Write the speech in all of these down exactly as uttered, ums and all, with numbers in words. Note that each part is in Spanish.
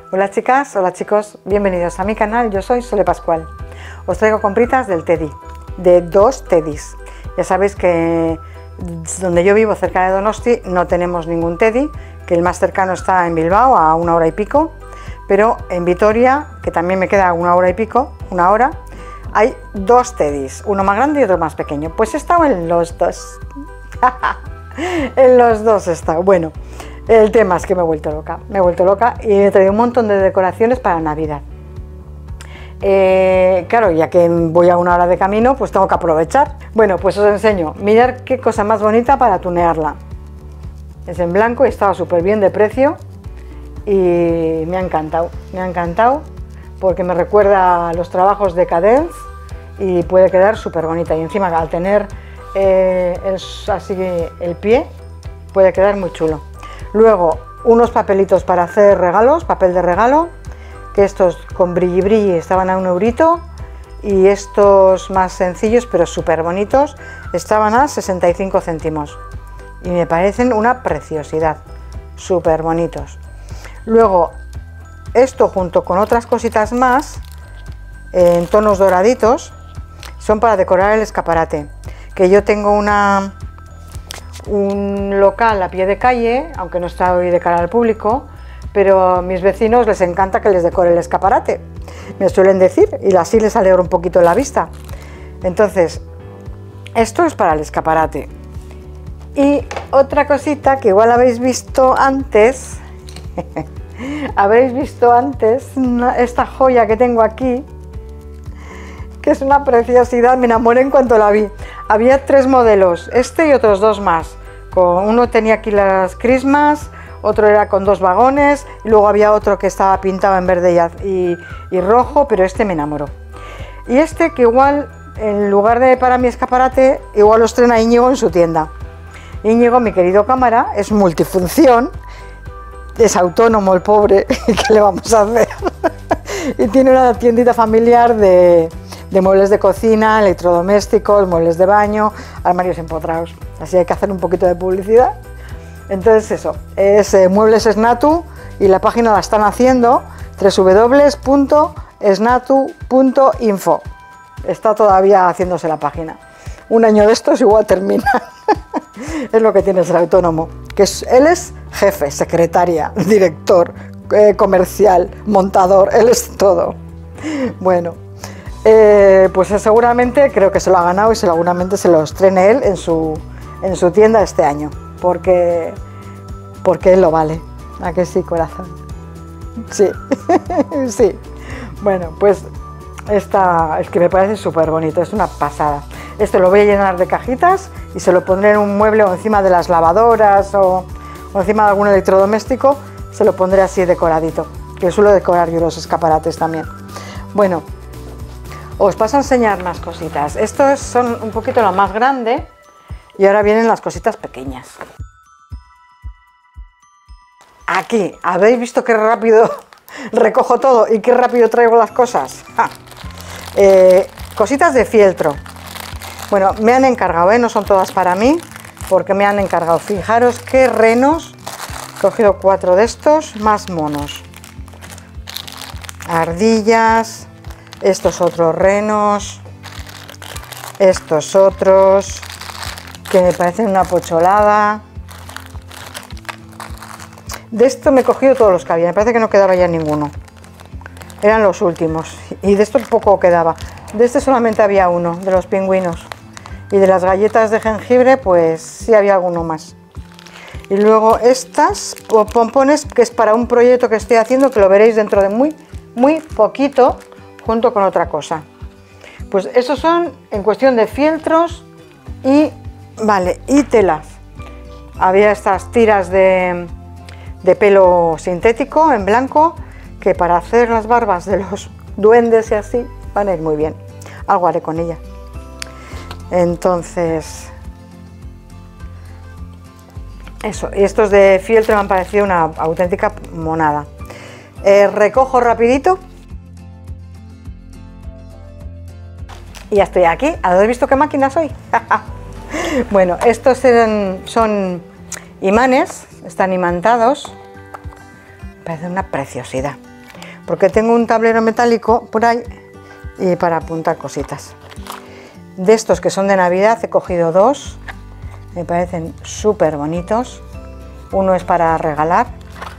Hola chicas, hola chicos, bienvenidos a mi canal, yo soy Sole Pascual. Os traigo compritas del Teddy, de dos Teddys. Ya sabéis que donde yo vivo, cerca de Donosti, no tenemos ningún Teddy, que el más cercano está en Bilbao, a una hora y pico, pero en Vitoria, que también me queda una hora y pico, una hora, hay dos Teddys, uno más grande y otro más pequeño. Pues he estado en los dos. En los dos he estado. Bueno, el tema es que me he vuelto loca, me he vuelto loca y he traído un montón de decoraciones para Navidad. Eh, claro, ya que voy a una hora de camino, pues tengo que aprovechar. Bueno, pues os enseño. Mirad qué cosa más bonita para tunearla. Es en blanco y estaba súper bien de precio y me ha encantado, me ha encantado porque me recuerda a los trabajos de Cadence y puede quedar súper bonita. Y encima al tener eh, el, así el pie puede quedar muy chulo. Luego unos papelitos para hacer regalos, papel de regalo, que estos con brilli brilli estaban a un eurito y estos más sencillos pero súper bonitos estaban a sesenta y cinco céntimos y me parecen una preciosidad, súper bonitos. Luego esto junto con otras cositas más en tonos doraditos son para decorar el escaparate, que yo tengo una un local a pie de calle, aunque no está hoy de cara al público, pero a mis vecinos les encanta que les decore el escaparate, me suelen decir, y así les alegra un poquito la vista. Entonces, esto es para el escaparate. Y otra cosita que igual habéis visto antes, habréis visto antes esta joya que tengo aquí, que es una preciosidad, me enamoré en cuanto la vi. Había tres modelos, este y otros dos más. Con, uno tenía aquí las crismas, otro era con dos vagones, y luego había otro que estaba pintado en verde y, y, y rojo, pero este me enamoró. Y este que igual, en lugar de para mi escaparate, igual lo estrena Íñigo en su tienda. Íñigo, mi querido cámara, es multifunción, es autónomo el pobre, ¿qué le vamos a hacer? Y tiene una tiendita familiar de, de muebles de cocina, electrodomésticos, muebles de baño, armarios empotrados. Así hay que hacer un poquito de publicidad. Entonces eso, es eh, Muebles Snatu y la página la están haciendo w w w punto snatu punto info. Está todavía haciéndose la página. Un año de estos igual termina. Es lo que tiene ser autónomo, que es, él es jefe, secretaria, director, eh, comercial, montador, él es todo. Bueno, eh, pues seguramente creo que se lo ha ganado y seguramente se lo estrene él en su, en su tienda este año, porque, porque él lo vale. ¿A que sí, corazón? Sí, sí. Bueno, pues esta es que me parece súper bonito, es una pasada. Este lo voy a llenar de cajitas y se lo pondré en un mueble o encima de las lavadoras o, o encima de algún electrodoméstico, se lo pondré así decoradito, que suelo decorar yo los escaparates también. Bueno, os paso a enseñar más cositas. Estos son un poquito lo más grande y ahora vienen las cositas pequeñas. Aquí, ¿habéis visto qué rápido recojo todo y qué rápido traigo las cosas? Eh, cositas de fieltro. Bueno, me han encargado, ¿eh? No son todas para mí, porque me han encargado. Fijaros qué renos, he cogido cuatro de estos, más monos. Ardillas, estos otros renos, estos otros, que me parecen una pocholada. De esto me he cogido todos los que había, me parece que no quedaba ya ninguno. Eran los últimos, y de esto poco quedaba. De este solamente había uno, de los pingüinos. Y de las galletas de jengibre, pues sí había alguno más. Y luego estas pompones, que es para un proyecto que estoy haciendo, que lo veréis dentro de muy, muy poquito, junto con otra cosa. Pues esos son en cuestión de fieltros y, vale, y telas. Había estas tiras de, de pelo sintético en blanco, que para hacer las barbas de los duendes y así, van a ir muy bien. Algo haré con ella. Entonces, eso, y estos de fieltro me han parecido una auténtica monada. Eh, recojo rapidito y ya estoy aquí. ¿Habéis visto qué máquina soy? Bueno, estos eran, son imanes, están imantados. Me parece una preciosidad. porque tengo un tablero metálico por ahí y para apuntar cositas. De estos que son de Navidad he cogido dos, me parecen súper bonitos. Uno es para regalar,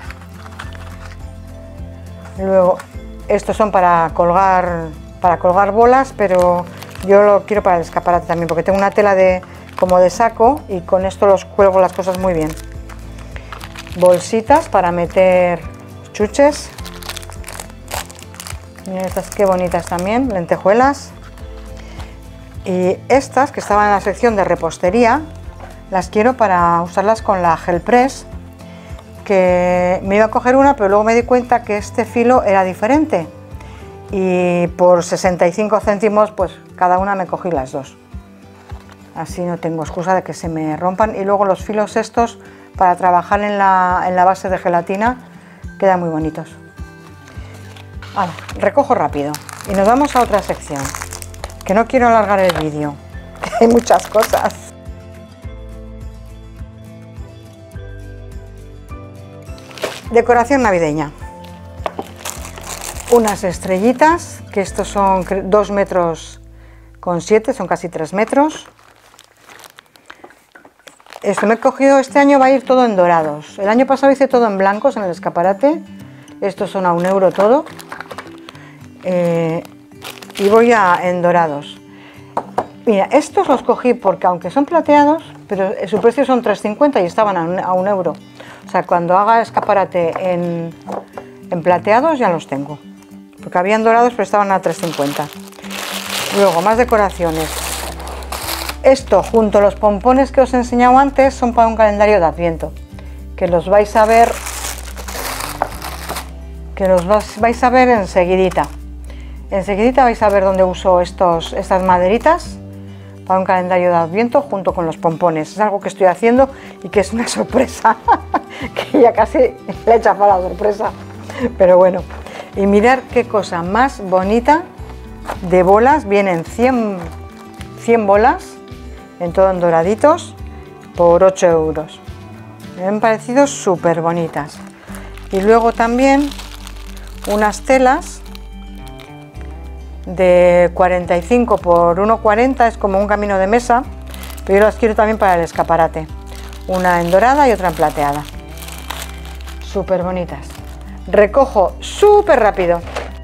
luego estos son para colgar, para colgar bolas, pero yo lo quiero para el escaparate también, porque tengo una tela de como de saco y con esto los cuelgo las cosas muy bien. Bolsitas para meter chuches. Miren estas qué bonitas también, lentejuelas. Y estas que estaban en la sección de repostería, las quiero para usarlas con la gel press, que me iba a coger una, pero luego me di cuenta que este filo era diferente y por sesenta y cinco céntimos pues cada una me cogí las dos. Así no tengo excusa de que se me rompan, y luego los filos estos para trabajar en la, en la base de gelatina quedan muy bonitos. Ahora, recojo rápido y nos vamos a otra sección, que no quiero alargar el vídeo, que hay muchas cosas. Decoración navideña. Unas estrellitas, que estos son dos metros con siete, son casi tres metros. Esto me he cogido, este año va a ir todo en dorados. El año pasado hice todo en blancos en el escaparate. Estos son a un euro todo. Eh, y voy a en dorados. Mira, estos los cogí porque aunque son plateados, pero su precio son tres cincuenta y estaban a un, a un euro. O sea, cuando haga escaparate en, en plateados ya los tengo. Porque habían dorados pero estaban a tres cincuenta. Luego, más decoraciones. Esto, junto a los pompones que os he enseñado antes, son para un calendario de Adviento. Que los vais a ver... Que los vais a ver enseguidita. Enseguidita vais a ver dónde uso estos, estas maderitas para un calendario de Adviento junto con los pompones. Es algo que estoy haciendo y que es una sorpresa, que ya casi le he echado para la sorpresa, pero bueno. Y mirad qué cosa más bonita de bolas, vienen cien, cien bolas, en todo en doraditos, por ocho euros. Me han parecido súper bonitas. Y luego también unas telas de cuarenta y cinco por uno cuarenta, es como un camino de mesa, pero yo las quiero también para el escaparate. Una en dorada y otra en plateada. Súper bonitas. Recojo súper rápido.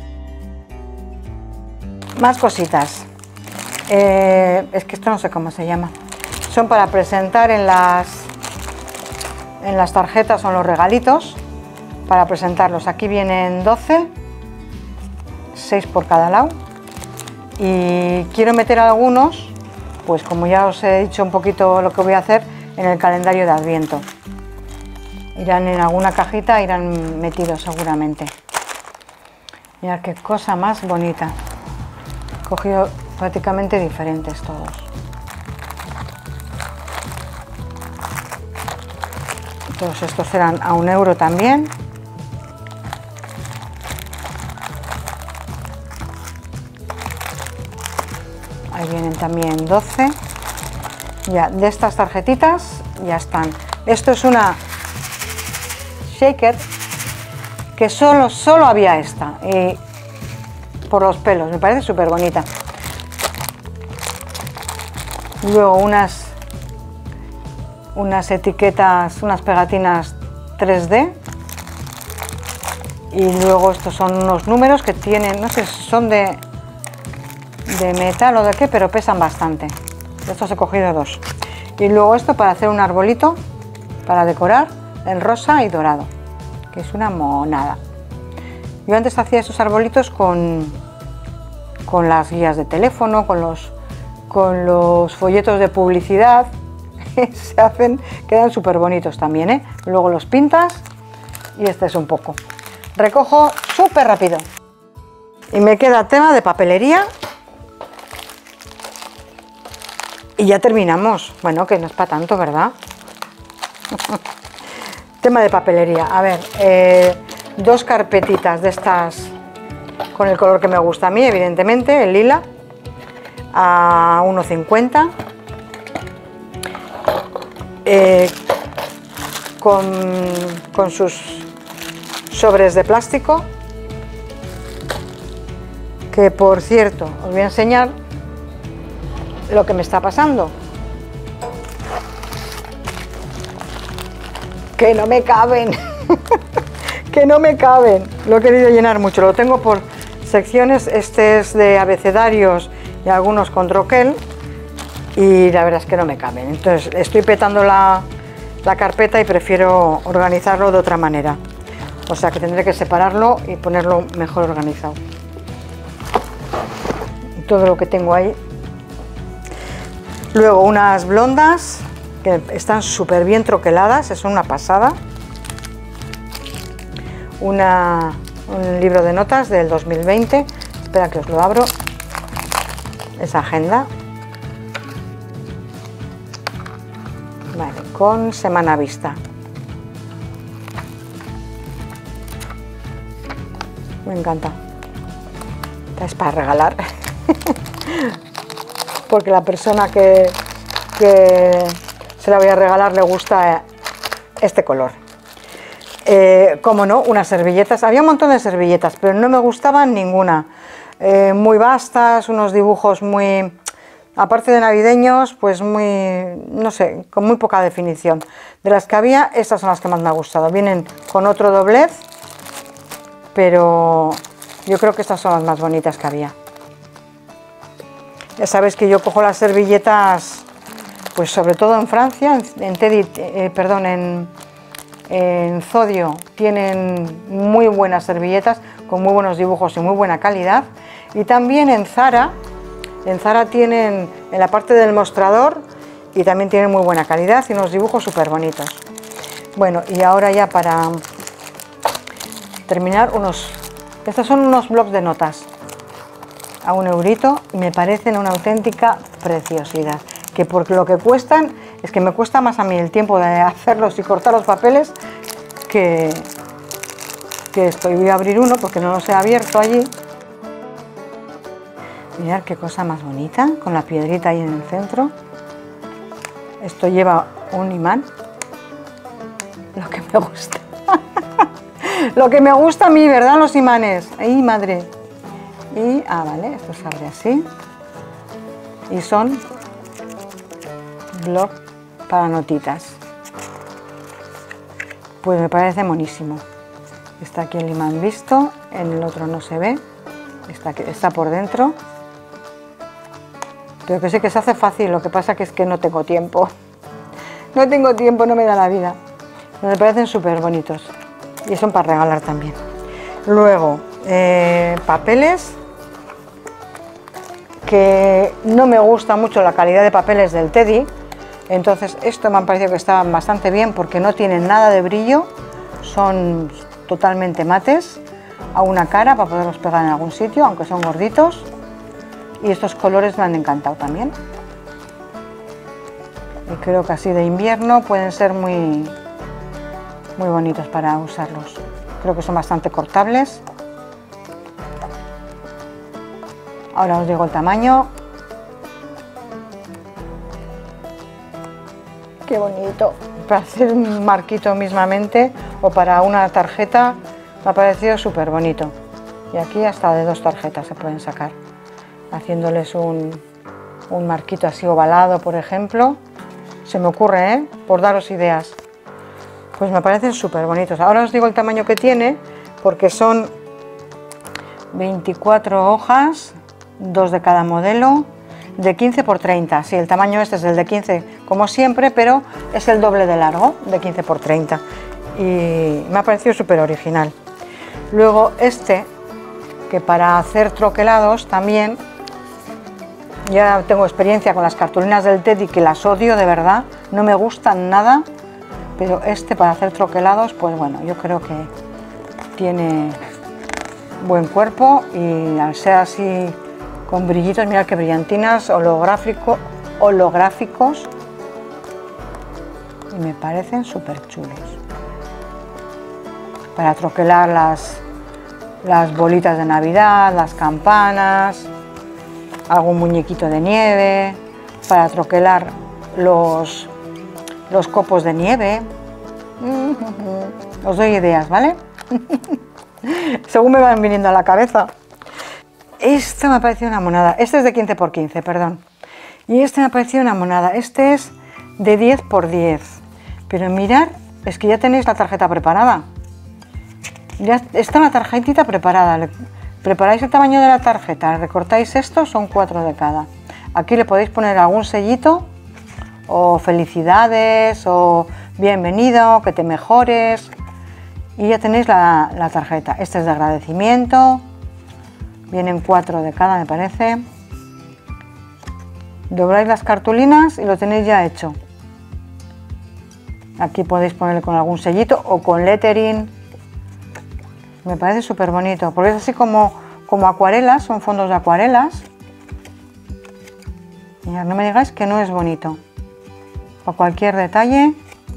Más cositas. Eh, es que esto no sé cómo se llama. Son para presentar en las, en las tarjetas o en los regalitos. Para presentarlos. Aquí vienen doce, seis por cada lado. Y quiero meter algunos, pues como ya os he dicho un poquito lo que voy a hacer, en el calendario de Adviento. Irán en alguna cajita, irán metidos seguramente. Mirad qué cosa más bonita. He cogido prácticamente diferentes todos. Todos estos serán a un euro también. Ahí vienen también doce. Ya, de estas tarjetitas ya están. Esto es una shaker que solo, solo había esta. Y por los pelos, me parece súper bonita. Luego unas, unas etiquetas, unas pegatinas tres D. Y luego estos son unos números que tienen, no sé, son de... de metal o de qué, pero pesan bastante. De estos he cogido dos. Y luego esto para hacer un arbolito para decorar en rosa y dorado, que es una monada. Yo antes hacía esos arbolitos con, con las guías de teléfono, con los, con los folletos de publicidad. Se hacen, quedan súper bonitos también, ¿eh? Luego los pintas y este es un poco. Recojo súper rápido. Y me queda tema de papelería. Y ya terminamos. Bueno, que no es para tanto, ¿verdad? Tema de papelería. A ver, eh, dos carpetitas de estas con el color que me gusta a mí, evidentemente, el lila, a uno cincuenta. Eh, con, con sus sobres de plástico Que por cierto, os voy a enseñar lo que me está pasando. Que no me caben. Que no me caben. Lo he querido llenar mucho. Lo tengo por secciones. Este es de abecedarios y algunos con troquel. Y la verdad es que no me caben. Entonces estoy petando la, la carpeta y prefiero organizarlo de otra manera. O sea que tendré que separarlo y ponerlo mejor organizado. Todo lo que tengo ahí. Luego unas blondas que están súper bien troqueladas, es una pasada. Una, un libro de notas del dos mil veinte. Espera que os lo abro. Esa agenda. Vale, con semana vista. Me encanta. Esta es para regalar. Porque la persona que, que se la voy a regalar le gusta este color. Eh, como no, unas servilletas. Había un montón de servilletas, pero no me gustaban ninguna. Eh, muy vastas, unos dibujos muy... Aparte de navideños, pues muy, no sé, con muy poca definición. De las que había, estas son las que más me ha gustado. Vienen con otro doblez, pero yo creo que estas son las más bonitas que había. Ya sabéis que yo cojo las servilletas, pues sobre todo en Francia, en Teddy, eh, perdón, en, en Zodio tienen muy buenas servilletas, con muy buenos dibujos y muy buena calidad. Y también en Zara. En Zara tienen en la parte del mostrador y también tienen muy buena calidad y unos dibujos súper bonitos. Bueno, y ahora ya para terminar, unos, estos son unos blocs de notas a un eurito y me parecen una auténtica preciosidad. Que por lo que cuestan, es que me cuesta más a mí el tiempo de hacerlos y cortar los papeles que, que esto. Y voy a abrir uno porque no los he abierto allí. Mirad qué cosa más bonita, con la piedrita ahí en el centro. Esto lleva un imán. Lo que me gusta. Lo que me gusta a mí, ¿verdad? Los imanes. ¡Ay, madre! Y, ah, vale, esto se abre así. Y son bloc para notitas. Pues me parece monísimo. Está aquí el imán visto, en el otro no se ve. Está, aquí, está por dentro. Pero que sé que se hace fácil, lo que pasa que es que no tengo tiempo. No tengo tiempo, no me da la vida. Me parecen súper bonitos. Y son para regalar también. Luego, eh, papeles. Que no me gusta mucho la calidad de papeles del Teddy. Entonces, esto me ha parecido que estaban bastante bien porque no tienen nada de brillo. Son totalmente mates. A una cara para poderlos pegar en algún sitio, aunque son gorditos. Y estos colores me han encantado también. Y creo que así de invierno pueden ser muy, muy bonitos para usarlos. Creo que son bastante cortables. Ahora os digo el tamaño. Qué bonito. Para hacer un marquito mismamente o para una tarjeta me ha parecido súper bonito. Y aquí hasta de dos tarjetas se pueden sacar. Haciéndoles un, un marquito así ovalado, por ejemplo. Se me ocurre, ¿eh? Por daros ideas. Pues me parecen súper bonitos. Ahora os digo el tamaño que tiene, porque son veinticuatro hojas, dos de cada modelo, de quince por treinta. Sí, el tamaño este es el de quince, como siempre, pero es el doble de largo, de quince por treinta. Y me ha parecido súper original. Luego este, que para hacer troquelados también... Ya tengo experiencia con las cartulinas del Teddy, que las odio de verdad, no me gustan nada, pero este para hacer troquelados, pues bueno, yo creo que tiene buen cuerpo y al ser así con brillitos, mirad qué brillantinas, holográfico, holográficos, y me parecen súper chulos. Para troquelar las, las bolitas de Navidad, las campanas... algún muñequito de nieve, para troquelar los, los copos de nieve. Os doy ideas, ¿vale? Según me van viniendo a la cabeza. Este me ha parecido una monada. Este es de quince por quince, perdón. Y este me ha parecido una monada. Este es de diez por diez. Pero mirad, es que ya tenéis la tarjeta preparada. Ya está la tarjetita preparada. Le preparáis el tamaño de la tarjeta, recortáis esto, son cuatro de cada. Aquí le podéis poner algún sellito, o felicidades, o bienvenido, que te mejores. Y ya tenéis la, la tarjeta. Este es de agradecimiento. Vienen cuatro de cada, me parece. Dobláis las cartulinas y lo tenéis ya hecho. Aquí podéis ponerle con algún sellito o con lettering. Me parece súper bonito, porque es así como, como acuarelas, son fondos de acuarelas. Mirad, no me digáis que no es bonito. O cualquier detalle.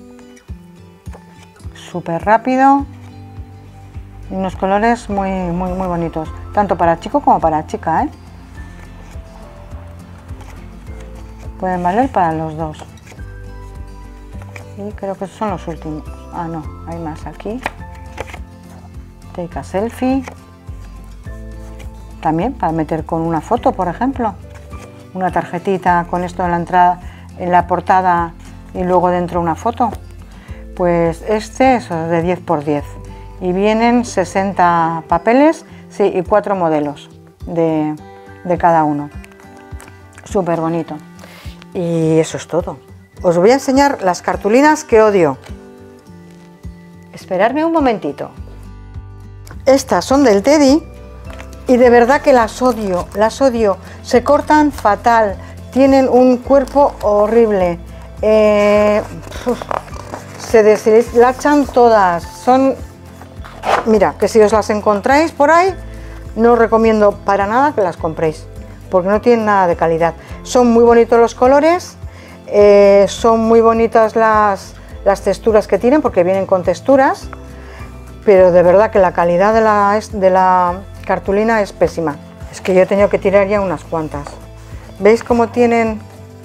Súper rápido. Y unos colores muy, muy, muy bonitos. Tanto para chico como para chica, ¿eh? Pueden valer para los dos. Y creo que esos son los últimos. Ah, no, hay más aquí. Take a selfie. También para meter con una foto, por ejemplo. Una tarjetita con esto en la entrada, en la portada y luego dentro una foto. Pues este es de diez por diez. Y vienen sesenta papeles, sí, y cuatro modelos de, de cada uno. Súper bonito. Y eso es todo. Os voy a enseñar las cartulinas que odio. Esperadme un momentito. Estas son del Teddy y de verdad que las odio, las odio. Se cortan fatal, tienen un cuerpo horrible. Eh, uf, se deshilachan todas. Son, mira, que si os las encontráis por ahí, no os recomiendo para nada que las compréis, porque no tienen nada de calidad. Son muy bonitos los colores, eh, son muy bonitas las, las texturas que tienen, porque vienen con texturas, pero de verdad que la calidad de la, de la cartulina es pésima. Es que yo he tenido que tirar ya unas cuantas. ¿Veis cómo tienen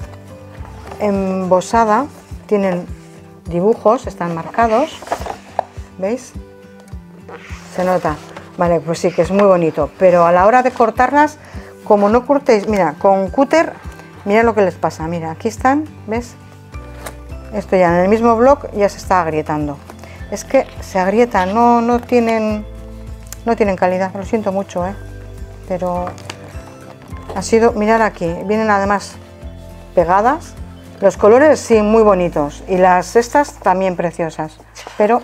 embosada? Tienen dibujos, están marcados. ¿Veis? Se nota. Vale, pues sí que es muy bonito, pero a la hora de cortarlas, como no cortéis, mira, con cúter, mira lo que les pasa. Mira, aquí están, ¿ves? Esto ya en el mismo bloc ya se está agrietando. Es que se agrietan, no, no tienen, no tienen calidad, lo siento mucho, ¿eh? Pero ha sido, mirad aquí, vienen además pegadas. Los colores sí, muy bonitos, y las estas también preciosas, pero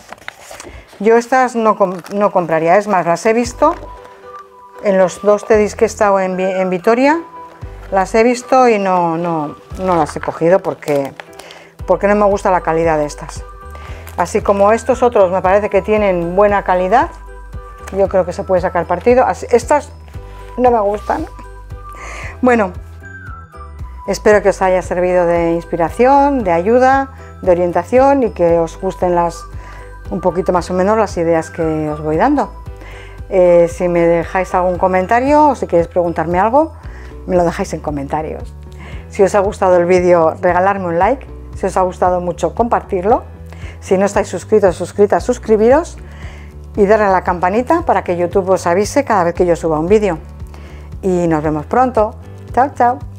yo estas no, no compraría. Es más, las he visto en los dos Teddys que he estado en, en Vitoria, las he visto y no, no, no las he cogido porque, porque no me gusta la calidad de estas. Así como estos otros me parece que tienen buena calidad, yo creo que se puede sacar partido. Así, estas no me gustan. Bueno, espero que os haya servido de inspiración, de ayuda, de orientación y que os gusten las, un poquito más o menos las ideas que os voy dando. Eh, si me dejáis algún comentario o si queréis preguntarme algo, me lo dejáis en comentarios. Si os ha gustado el vídeo, regalarme un like. Si os ha gustado mucho, compartirlo. Si no estáis suscritos, suscritas, suscribiros y darle a la campanita para que YouTube os avise cada vez que yo suba un vídeo. Y nos vemos pronto. Chao, chao.